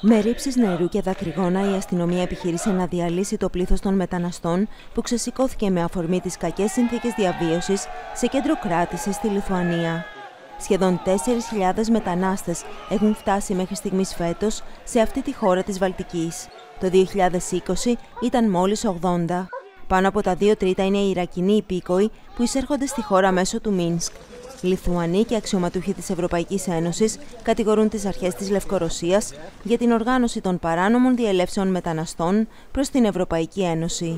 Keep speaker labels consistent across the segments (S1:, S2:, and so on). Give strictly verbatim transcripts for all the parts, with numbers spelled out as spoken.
S1: Με ρήψεις νερού και δακρυγόνα, η αστυνομία επιχείρησε να διαλύσει το πλήθος των μεταναστών που ξεσηκώθηκε με αφορμή τις κακές συνθήκες διαβίωσης σε κέντρο κράτησης στη Λιθουανία. Σχεδόν τέσσερις χιλιάδες μετανάστες έχουν φτάσει μέχρι στιγμής φέτος σε αυτή τη χώρα της Βαλτικής. Το δύο χιλιάδες είκοσι ήταν μόλις ογδόντα. Πάνω από τα δύο τρίτα είναι οι Ιρακινοί υπήκοοι που εισέρχονται στη χώρα μέσω του Μίνσκ. Λιθουανοί και αξιωματούχοι της Ευρωπαϊκής Ένωσης κατηγορούν τις αρχές της Λευκορωσίας για την οργάνωση των παράνομων διελεύσεων μεταναστών προς την Ευρωπαϊκή Ένωση.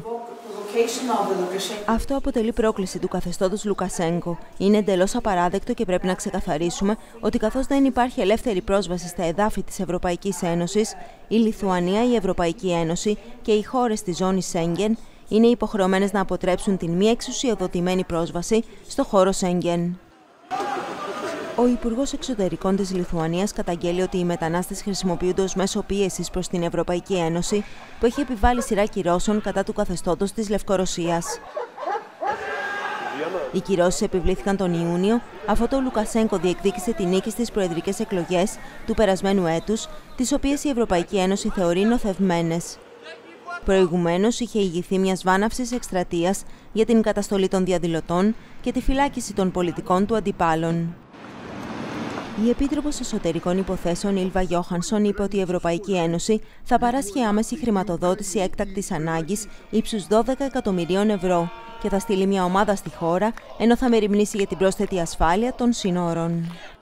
S1: Αυτό αποτελεί πρόκληση του καθεστώτος Λουκασέγκο. Είναι εντελώς απαράδεκτο και πρέπει να ξεκαθαρίσουμε ότι καθώς δεν υπάρχει ελεύθερη πρόσβαση στα εδάφη της Ευρωπαϊκής Ένωσης, η Λιθουανία, η Ευρωπαϊκή Ένωση και οι χώρες της ζώνης Σέγγεν είναι υποχρεωμένες να αποτρέψουν την μη εξουσιοδοτημένη πρόσβαση στο χώρο Σέγγεν. Ο Υπουργός Εξωτερικών της Λιθουανίας καταγγέλει ότι οι μετανάστες χρησιμοποιούνται ως μέσο πίεσης προς την Ευρωπαϊκή Ένωση, που έχει επιβάλει σειρά κυρώσεων κατά του καθεστώτος της Λευκορωσίας. Οι κυρώσεις επιβλήθηκαν τον Ιούνιο, αφού το Λουκασέγκο διεκδίκησε τη νίκη στις προεδρικές εκλογές του περασμένου έτους, τις οποίες η Ευρωπαϊκή Ένωση θεωρεί νοθευμένες. Προηγουμένως είχε ηγηθεί μιας βάναυσης εκστρατείας για την καταστολή των διαδηλωτών και τη φυλάκιση των πολιτικών του αντιπάλων. Η Επίτροπος Εσωτερικών Υποθέσεων Ήλβα Γιόχανσον είπε ότι η Ευρωπαϊκή Ένωση θα παράσχει άμεση χρηματοδότηση έκτακτης ανάγκης ύψους δώδεκα εκατομμυρίων ευρώ και θα στείλει μια ομάδα στη χώρα, ενώ θα μεριμνήσει για την πρόσθετη ασφάλεια των σύνορων.